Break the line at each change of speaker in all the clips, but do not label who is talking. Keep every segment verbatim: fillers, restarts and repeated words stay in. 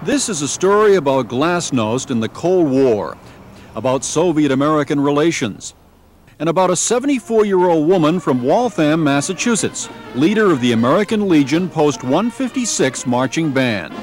This is a story about glasnost in the Cold War, about Soviet-American relations, and about a seventy-four-year-old woman from Waltham, Massachusetts, leader of the American Legion Post one fifty-six Marching Band.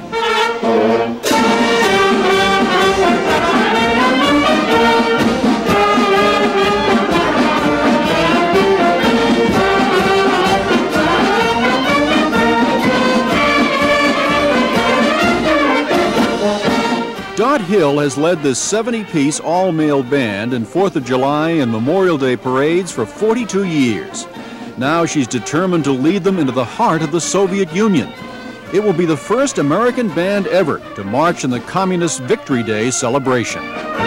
Dot Hill has led this seventy-piece all-male band in fourth of July and Memorial Day parades for forty-two years. Now she's determined to lead them into the heart of the Soviet Union. It will be the first American band ever to march in the Communist Victory Day celebration.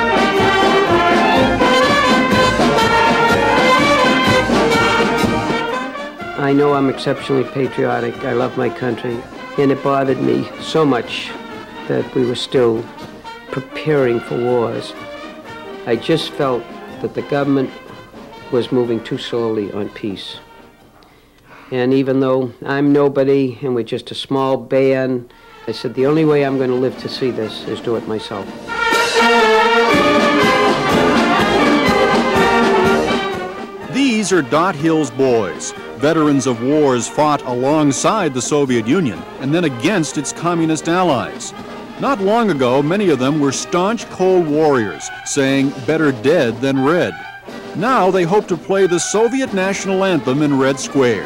I know I'm exceptionally patriotic. I love my country, and it bothered me so much that we were still preparing for wars. I just felt that the government was moving too slowly on peace. And even though I'm nobody and we're just a small band, I said the only way I'm going to live to see this is do it myself.
These are Dot Hill's boys, veterans of wars fought alongside the Soviet Union and then against its communist allies. Not long ago, many of them were staunch Cold Warriors, saying better dead than red. Now they hope to play the Soviet national anthem in Red Square.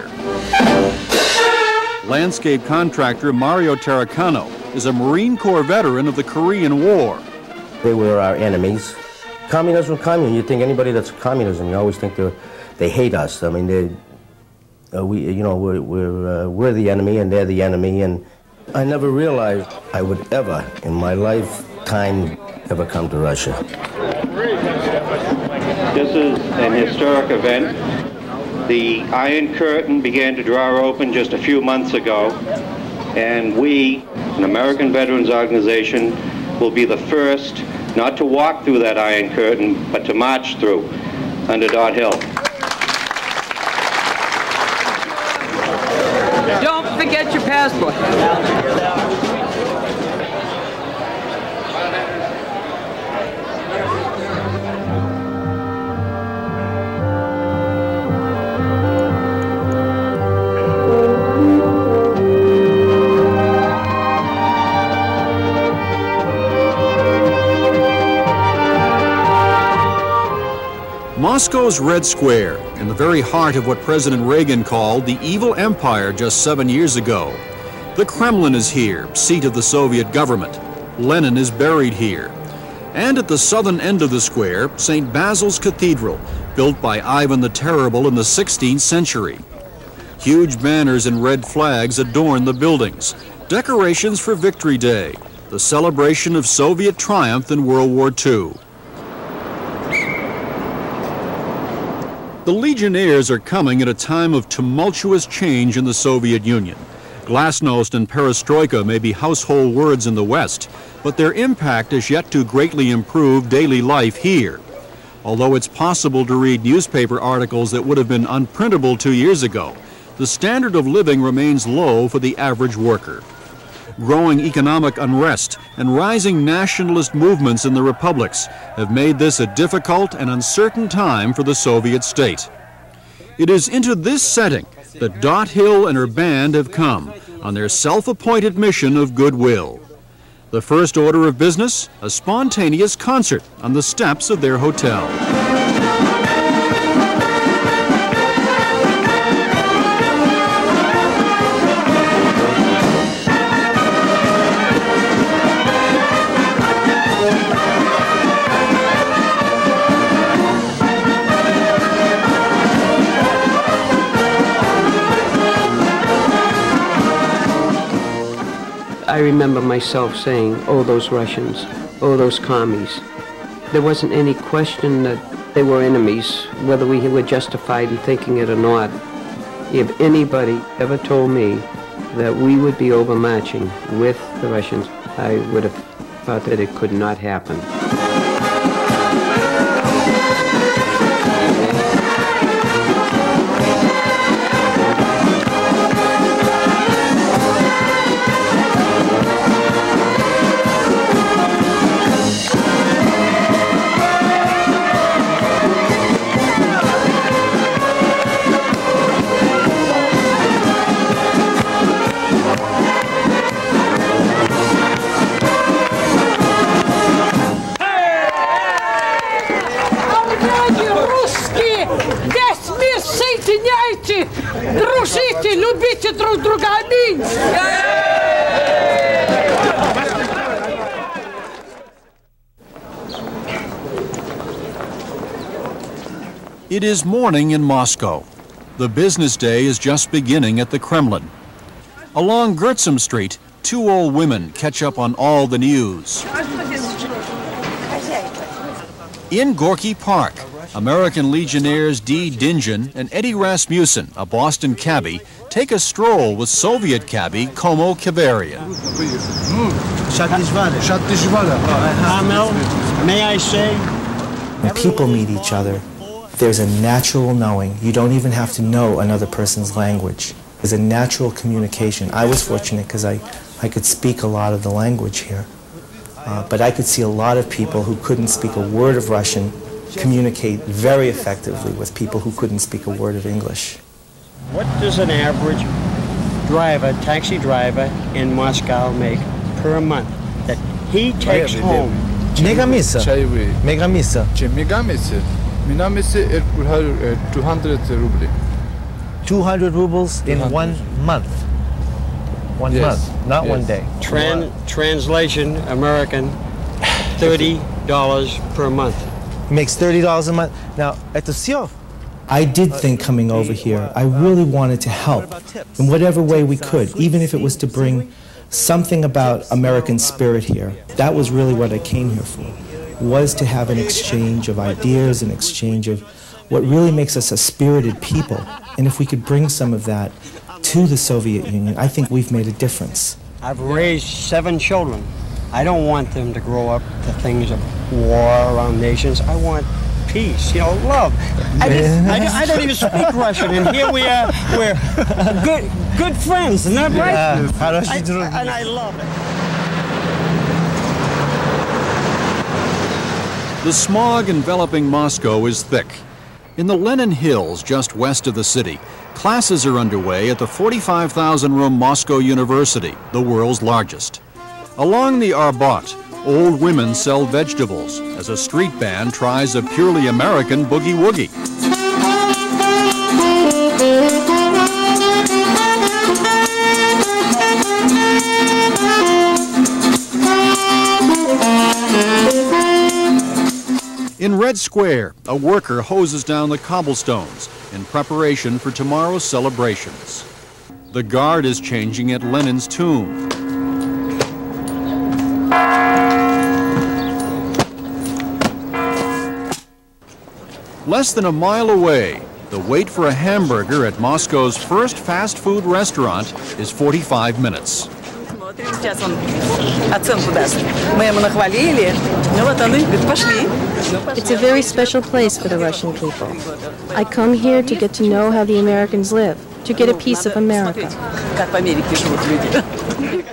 Landscape contractor Mario Taracano is a Marine Corps veteran of the Korean War.
They were our enemies. Communism, communism. You think anybody that's communism, you always think they they hate us. I mean, they, uh, we, you know, we're we're, uh, we're the enemy and they're the enemy, and I never realized I would ever, in my lifetime, ever come to Russia.
This is an historic event. The Iron Curtain began to draw open just a few months ago, and we, an American Veterans Organization, will be the first not to walk through that Iron Curtain, but to march through under Dot Hill.
Don't forget your passport.
Moscow's Red Square, in the very heart of what President Reagan called the evil empire just seven years ago. The Kremlin is here, seat of the Soviet government. Lenin is buried here. And at the southern end of the square, Saint Basil's Cathedral, built by Ivan the Terrible in the sixteenth century. Huge banners and red flags adorn the buildings, decorations for Victory Day, the celebration of Soviet triumph in World War Two. The Legionnaires are coming at a time of tumultuous change in the Soviet Union. Glasnost and perestroika may be household words in the West, but their impact is yet to greatly improve daily life here. Although it's possible to read newspaper articles that would have been unprintable two years ago, the standard of living remains low for the average worker. Growing economic unrest and rising nationalist movements in the republics have made this a difficult and uncertain time for the Soviet state. It is into this setting that Dot Hill and her band have come on their self-appointed mission of goodwill. The first order of business, a spontaneous concert on the steps of their hotel.
I remember myself saying, oh, those Russians, oh, those commies. There wasn't any question that they were enemies, whether we were justified in thinking it or not. If anybody ever told me that we would be overmatching with the Russians, I would have thought that it could not happen.
Дружите, любите друг друга. Аминь.
It is morning in Moscow. The business day is just beginning at the Kremlin. Along Gertsam Street, two old women catch up on all the news. In Gorky Park, American Legionnaires Dee Dingen and Eddie Rasmussen, a Boston cabbie, take a stroll with Soviet cabbie Komo Kavarian.
Amel, may I say?
When people meet each other, there's a natural knowing. You don't even have to know another person's language. There's a natural communication. I was fortunate because I, I could speak a lot of the language here. Uh, but I could see a lot of people who couldn't speak a word of Russian communicate very effectively with people who couldn't speak a word of English.
What does an average driver, taxi driver in Moscow make per month that he takes home?
Megamisa. Megamisa.
Megamisa. Megamisa two hundred rubles.
two hundred rubles in
two hundred.
one month. One
Yes.
month, not
Yes.
one day.
Tran translation, American, thirty dollars per month.
He makes thirty dollars a month. Now, at the Siof, I did think coming over here, I really wanted to help in whatever way we could, even if it was to bring something about American spirit here. That was really what I came here for, was to have an exchange of ideas, an exchange of what really makes us a spirited people. And if we could bring some of that to the Soviet Union, I think we've made a difference.
I've raised seven children. I don't want them to grow up to things of war around nations. I want peace, you know, love. I, didn't, I, I don't even speak Russian, and here we are, we're good, good friends, isn't that right?
Yeah.
I, and I love it.
The smog enveloping Moscow is thick. In the Lenin Hills, just west of the city, classes are underway at the forty-five thousand room Moscow University, the world's largest. Along the Arbat, old women sell vegetables as a street band tries a purely American boogie-woogie. In Red Square, a worker hoses down the cobblestones in preparation for tomorrow's celebrations. The guard is changing at Lenin's tomb. Less than a mile away, the wait for a hamburger at Moscow's first fast food restaurant is forty-five minutes.
Сейчас он оценку даст. Мы ему нахвалили, ну вот он и говорит, пошли.
It's a very special place for the Russian people. I come here to get to know how the Americans live, to get a piece of America.
Как в Америке живут люди.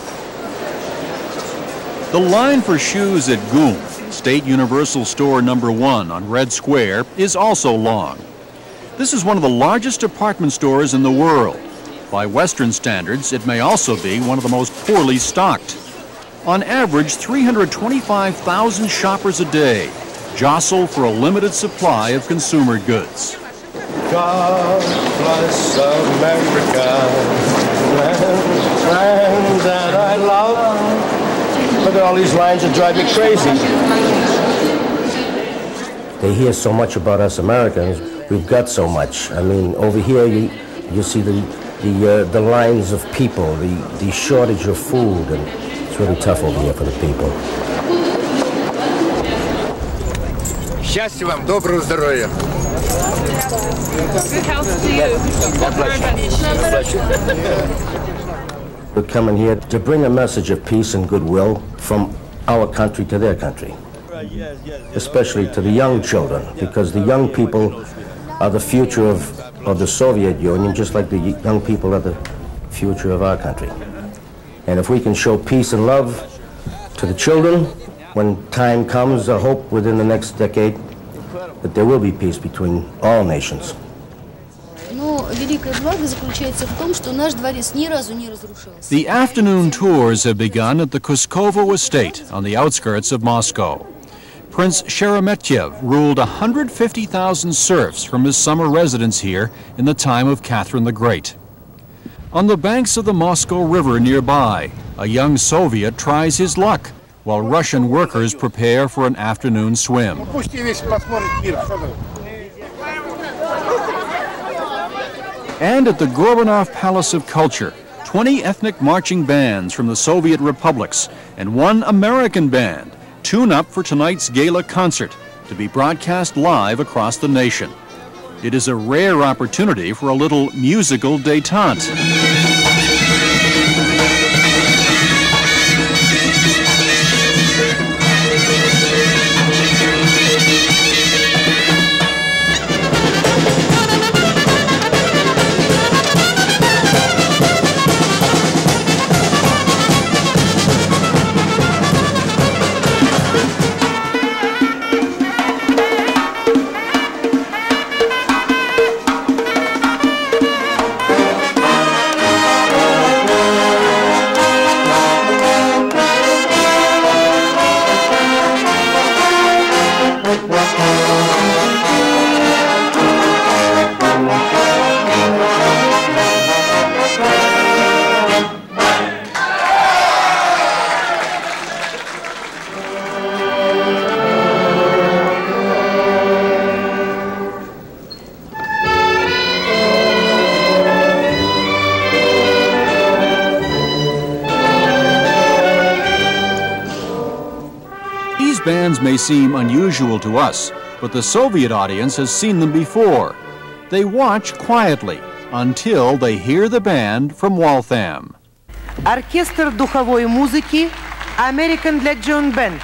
The line for shoes at Goom, State Universal Store number one on Red Square, is also long. This is one of the largest department stores in the world. By Western standards, it may also be one of the most poorly stocked. On average, three hundred twenty-five thousand shoppers a day jostle for a limited supply of consumer goods.
God bless America, land that I love. Look at all these lines that drive me crazy. They hear so much about us Americans. We've got so much. I mean, over here you you see the the uh, the lines of people, the the shortage of food, and it's really tough over here for the people.
Счастья вам, доброго здоровья.
Good health to you.
We're coming here to bring a message of peace and goodwill from our country to their country, especially to the young children, because the young people are the future of, of the Soviet Union, just like the young people are the future of our country. And if we can show peace and love to the children, when time comes, I hope within the next decade, that there will be peace between all nations.
The afternoon tours have begun at the Kuskovo estate on the outskirts of Moscow. Prince Sheremetyev ruled one hundred fifty thousand serfs from his summer residence here in the time of Catherine the Great. On the banks of the Moscow River nearby, a young Soviet tries his luck, while Russian workers prepare for an afternoon swim. And at the Gorbanov Palace of Culture, twenty ethnic marching bands from the Soviet republics and one American band tune up for tonight's gala concert to be broadcast live across the nation. It is a rare opportunity for a little musical détente. Bands may seem unusual to us, but the Soviet audience has seen them before. They watch quietly until they hear the band from Waltham.
Оркестр духовой музыки American Legion Band.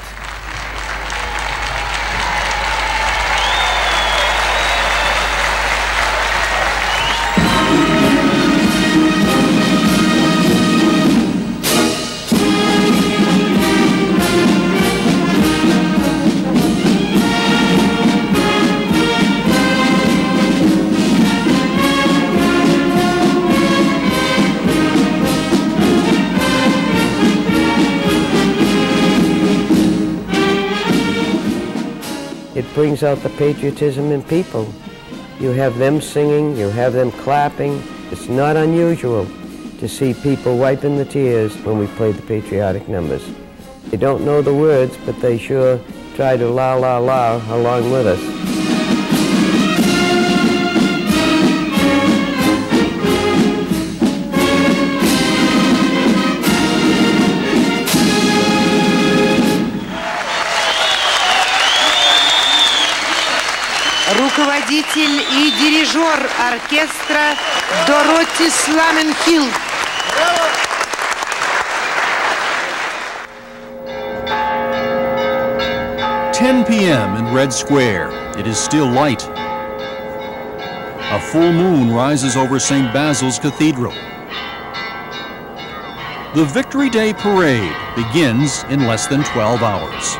It brings out the patriotism in people. You have them singing, you have them clapping. It's not unusual to see people wiping the tears when we play the patriotic numbers. They don't know the words, but they sure try to la la la along with us.
Руководитель и дирижер оркестра Дороти Сламенхилл.
ten p m in Red Square. It is still light. A full moon rises over Saint Basil's Cathedral. The Victory Day Parade begins in less than twelve hours.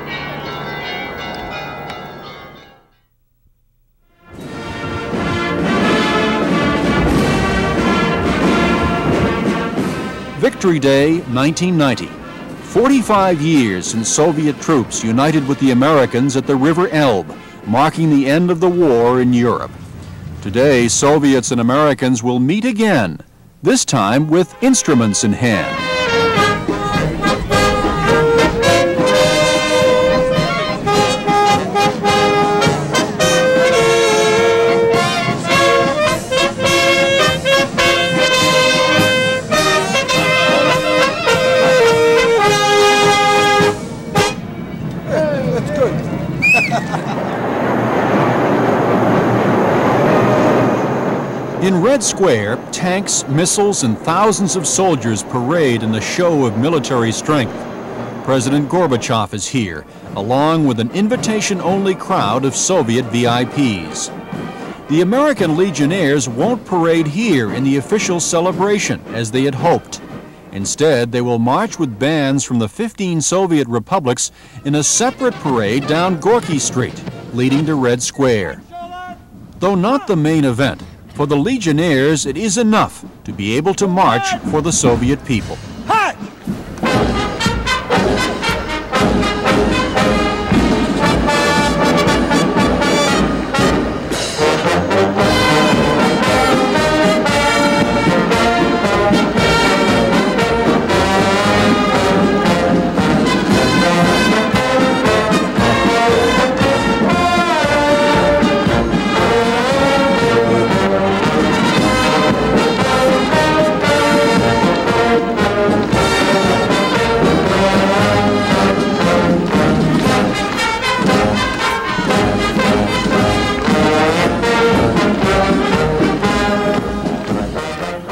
Victory Day, nineteen ninety. forty-five years since Soviet troops united with the Americans at the River Elbe, marking the end of the war in Europe. Today, Soviets and Americans will meet again, this time with instruments in hand. In Red Square, tanks, missiles, and thousands of soldiers parade in a show of military strength. President Gorbachev is here, along with an invitation-only crowd of Soviet V I Ps. The American Legionnaires won't parade here in the official celebration, as they had hoped. Instead, they will march with bands from the fifteen Soviet republics in a separate parade down Gorky Street, leading to Red Square. Though not the main event, for the Legionnaires, it is enough to be able to march for the Soviet people.
Hi!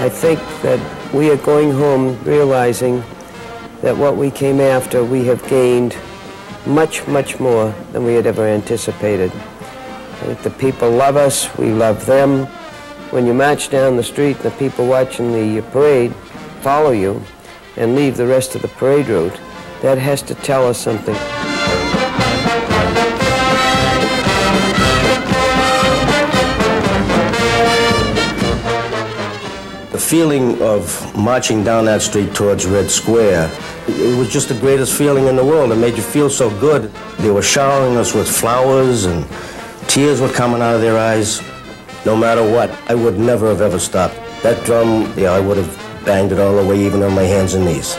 I think that we are going home realizing that what we came after, we have gained much, much more than we had ever anticipated. I think the people love us, we love them. When you march down the street and the people watching the parade follow you and leave the rest of the parade route, that has to tell us something.
The feeling of marching down that street towards Red Square, it was just the greatest feeling in the world. It made you feel so good. They were showering us with flowers and tears were coming out of their eyes. No matter what, I would never have ever stopped. That drum, yeah, I would have banged it all the way, even on my hands and knees.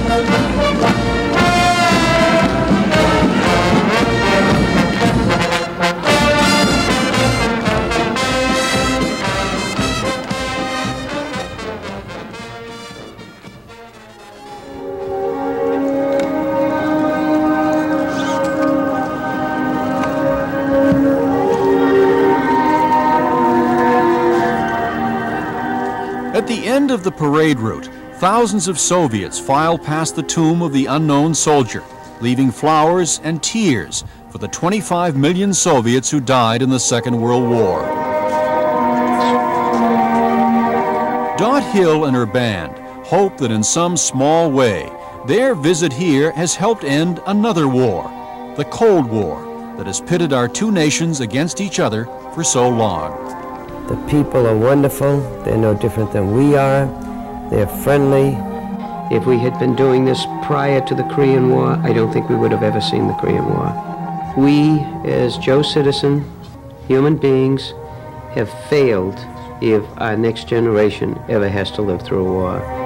At the end of the parade route, thousands of Soviets file past the tomb of the unknown soldier, leaving flowers and tears for the twenty-five million Soviets who died in the Second World War. Dot Hill and her band hope that in some small way, their visit here has helped end another war, the Cold War, that has pitted our two nations against each other for so long.
The people are wonderful. They're no different than we are. They're friendly. If we had been doing this prior to the Korean War, I don't think we would have ever seen the Korean War. We, as Joe Citizen, human beings, have failed if our next generation ever has to live through a war.